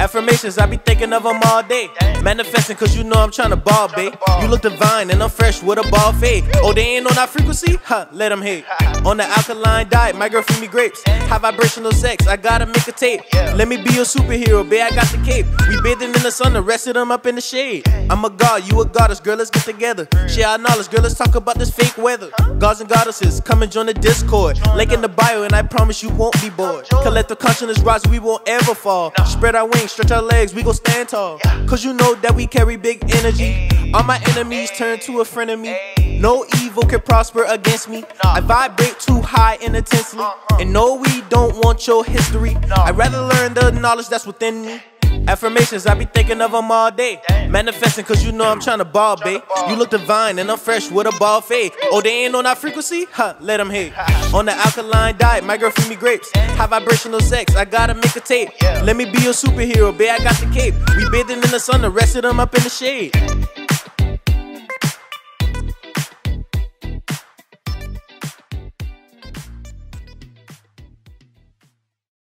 Affirmations, I be thinking of them all day. Manifesting cause you know I'm tryna ball, babe. You look divine and I'm fresh with a ball fade. Oh, they ain't on that frequency? Huh, let them hate. On the alkaline diet, my girl feed me grapes. High vibrational sex, I gotta make a tape. Let me be your superhero, babe, I got the cape. We bathing in the sun, the rest of them up in the shade. I'm a god, you a goddess, girl, let's get together. Share our knowledge, girl, let's talk about this fake weather. Gods and goddesses, come and join the Discord. Link in the bio and I promise you won't be bored. Collective consciousness rise, we won't ever fall. Spread our wings, stretch our legs, we gon' stand tall. Cause you know that we carry big energy. All my enemies turn to a friend of me. No evil can prosper against me. I vibrate too high and intensely. And no, we don't want your history. I'd rather learn the knowledge that's within me. Affirmations, I be thinking of them all day. Manifesting cause you know I'm tryna ball, babe. You look divine and I'm fresh with a ball fade. Oh, they ain't on that frequency? Huh, let them hate. On the alkaline diet, my girl feed me grapes. High vibrational sex, I gotta make a tape. Let me be your superhero, babe, I got the cape. We bathing in the sun, the rest of them up in the shade.